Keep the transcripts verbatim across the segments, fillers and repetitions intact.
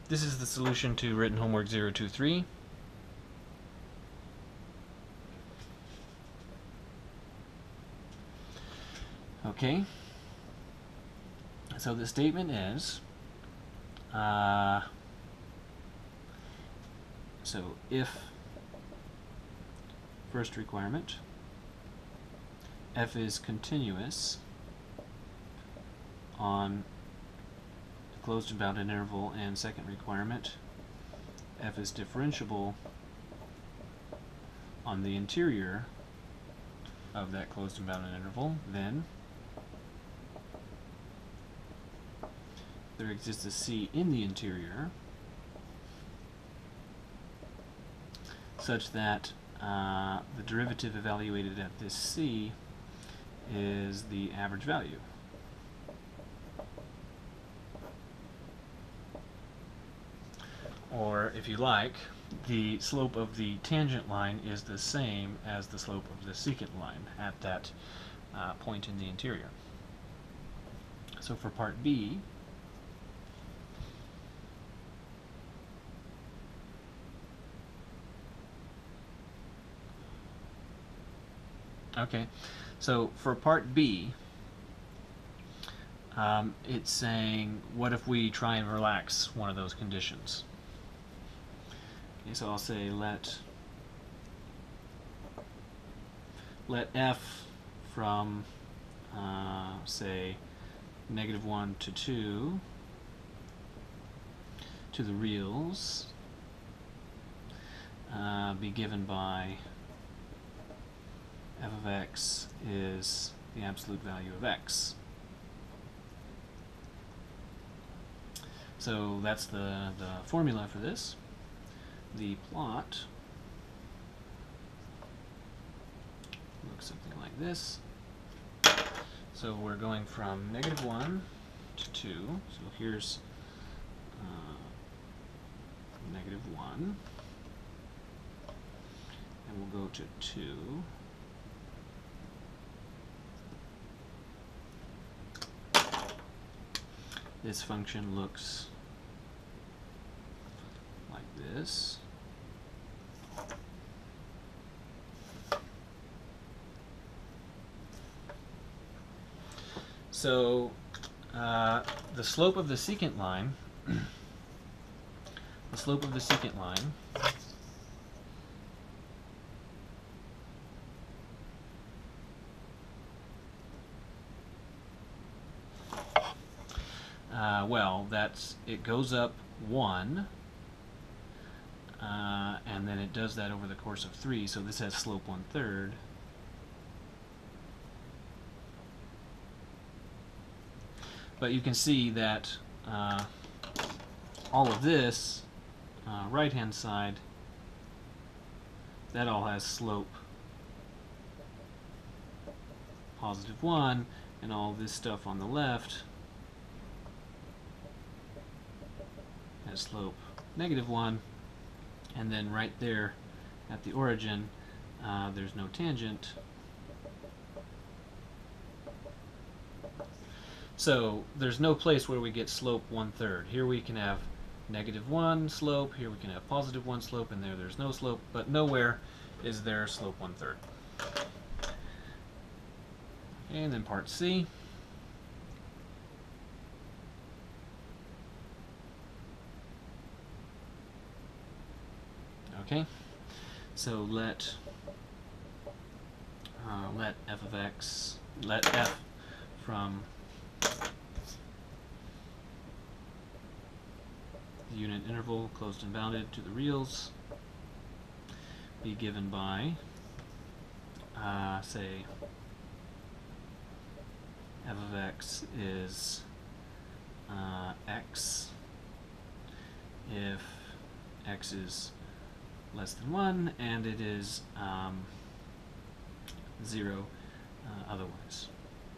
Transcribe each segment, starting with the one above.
this is the solution to written homework zero two three. Okay, so the statement is, uh, so if first requirement, f is continuous on the closed and bounded interval, and second requirement, f is differentiable on the interior of that closed and bounded interval, then there exists a c in the interior such that uh, the derivative evaluated at this c is the average value. Or, if you like, the slope of the tangent line is the same as the slope of the secant line at that uh, point in the interior. So for part B, okay, so for part B, um, it's saying, what if we try and relax one of those conditions? Okay, so I'll say let let f from uh, say negative one to two to the reals uh, be given by f of x is the absolute value of x. So that's the, the formula for this. The plot looks something like this. So we're going from negative one to two. So here's uh, negative one. And we'll go to two. This function looks like this. So uh, the slope of the secant line, the slope of the secant line Uh, well, that's it goes up one, uh, and then it does that over the course of three. So this has slope one third. But you can see that uh, all of this uh, right-hand side, that all has slope positive one, and all this stuff on the left has slope negative one, and then right there at the origin uh, there's no tangent. So there's no place where we get slope one third. Here we can have negative one slope, here we can have positive one slope, and there there's no slope, but nowhere is there slope one third. And then part C. Okay, so let uh, let f of x, let f from the unit interval closed and bounded to the reals be given by, uh, say, f of x is uh, x if x is less than one, and it is um, zero uh, otherwise.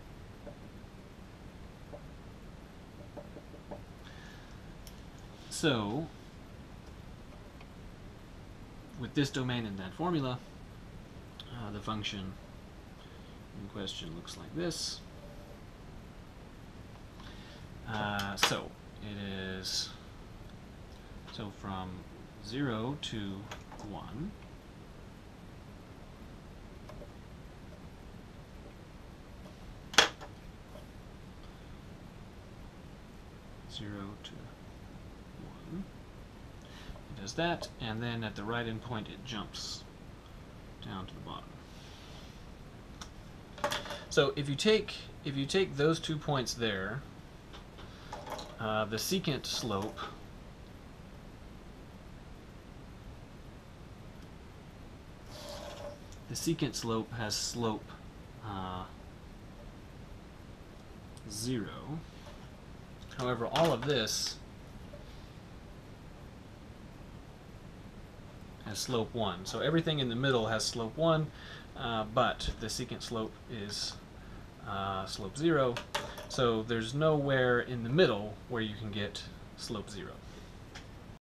So, with this domain and that formula, uh, the function in question looks like this. Uh, so, it is So from zero to one, zero to one, it does that, and then at the right endpoint it jumps down to the bottom. So if you take if you take those two points there, uh, the secant slope the secant slope has slope uh, zero. However, all of this has slope one. So everything in the middle has slope one, uh, but the secant slope is uh, slope zero. So there's nowhere in the middle where you can get slope zero.